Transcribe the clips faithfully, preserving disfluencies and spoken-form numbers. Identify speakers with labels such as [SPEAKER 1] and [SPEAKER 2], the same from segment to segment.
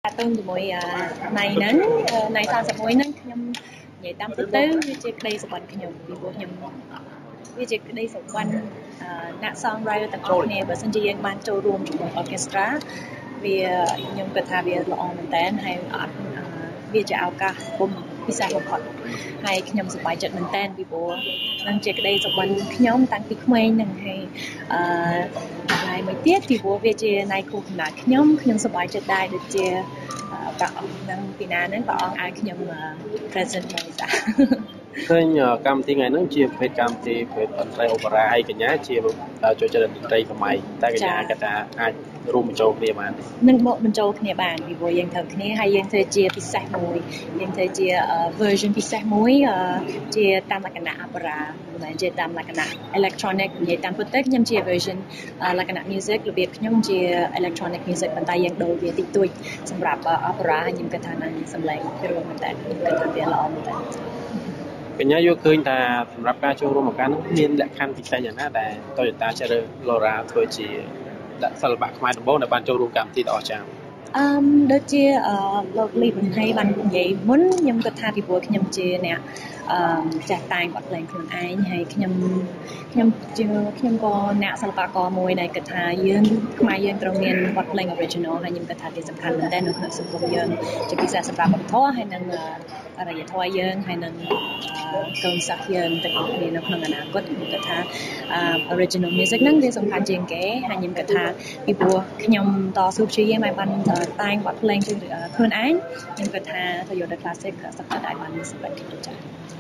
[SPEAKER 1] Tôiជាមួយណៃហ្នឹងណៃសន្តិមួយហ្នឹងខ្ញុំនិយាយតាមពិតទៅវាជាក្តីសុបិនខ្ញុំពីព្រោះខ្ញុំវាជាក្តីសុបិនអ្នក songwriter ទាំងអស់គ្នាបើសិនជាយើងបានចូលរួមជាមួយ orchestra វាខ្ញុំគិតថាវាល្អមែនតើហើយអត់វាជាឱកាសពុំពិសេសបំផុតហើយខ្ញុំសប្បាយចិត្តមែនតើពីព្រោះនឹងជាក្តីសុបិនខ្ញុំតាំងពីក្មេងនឹងហើយអឺហើយមួយទៀតពីព្រោះវាជាណៃគូកំណើតខ្ញុំខ្ញុំសប្បាយចិត្តដែរដូចជាព្រះអង្គនឹងពីណាហ្នឹងព្រះអង្គឲ្យខ្ញុំ present មួយចា
[SPEAKER 2] ឃើញកម្មវិធីថ្ងៃហ្នឹងជាប្រភេទកម្មវិធីប្រភេទតន្ត្រីអូប៉េរ៉ាហើយកញ្ញាជាចូលចិត្តតន្ត្រីសម័យតែកញ្ញាគាត់ថាអាចរួមបញ្ចូលគ្នាបាន
[SPEAKER 1] នឹងមកបញ្ចូលគ្នាបានពីព្រោះយើងត្រូវគ្នាហើយយើងធ្វើជាពិសេសមួយយើងធ្វើជា version ពិសេសមួយជាតាមលក្ខណៈ opera មិនមែនជាតាមលក្ខណៈ electronic និយាយតាមពិតទៅខ្ញុំជា version លក្ខណៈ music របៀបខ្ញុំជា electronic music ប៉ុន្តែយើងដូរវាតិចតួចសម្រាប់ opera ខ្ញុំគិតថានឹងសម្លេងព្រោះមែនតើខ្ញុំគិតថាវាល្អមែនតើ
[SPEAKER 2] កញ្ញាយល់ឃើញថាសម្រាប់ការចូលរួមឱកាសនោះមានលក្ខខណ្ឌពិសេសយ៉ាងណាដែល Toyota ជ្រើសរើស Laura ធ្វើជាដាក់សិល្បៈខ្មែរដំបូងដែលបានចូលរួមកម្មវិធីដ៏អស្ចារ្យ
[SPEAKER 1] អឺដូចជាអឺលោកលីប៊ុនហៃបាននិយាយមុនខ្ញុំគិតថាពីព្រោះខ្ញុំជាអ្នកអឺចេះតែងបទភ្លេងខ្លួនឯងហើយខ្ញុំខ្ញុំជាខ្ញុំក៏អ្នកសិល្បករមួយដែលគិតថាយើងខ្មែរយើងត្រូវមានបទភ្លេង original ហើយខ្ញុំគិតថាវាសំខាន់មែនទែននៅក្នុងសង្គមយើងជាពិសេសសម្រាប់វប្បធម៌ហើយនិងអរិយធម៌យើងហើយនិងកូនសិស្សយើងទាំងអស់គ្នានៅក្នុងអនាគតខ្ញុំគិតថា original music ហ្នឹងវាសំខាន់ជាងគេហើយខ្ញុំគិតថាពីព្រោះខ្ញុំតស៊ូព្យាយាមឲ្យបានតែងបទភ្លេងខ្លួនឯងខ្ញុំគិតថា Toyota Classic សក្តានុពលបានសម្រេចគ្រប់ចា៎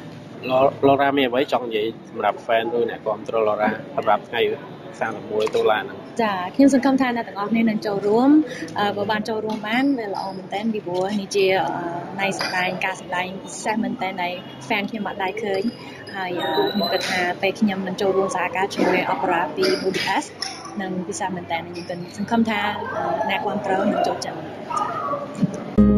[SPEAKER 2] Laura មានអ្វីចង់និយាយសម្រាប់ fan ឬអ្នកគាំទ្រ Laura សម្រាប់ថ្ងៃសាមសិបមួយតុលាហ្នឹង
[SPEAKER 1] ចាខ្ញុំសង្ឃឹមថាអ្នកទាំងអស់គ្នានឹងចូលរួមបើបានចូលរួមបានវាល្អមែនតើពីព្រោះនេះជាណៃសម្ដែងការសម្ដែងពិសេសមែនតើដែល fan ខ្ញុំអត់ដែរឃើញហើយខ្ញុំគិតថាពេលខ្ញុំនឹងចូលរួមសហការជាមួយ Opera ពី Budapest នឹងពិសេសមែនតើខ្ញុំគិតសង្ឃឹមថាអ្នកគាំទ្រនឹងចូលចិត្ត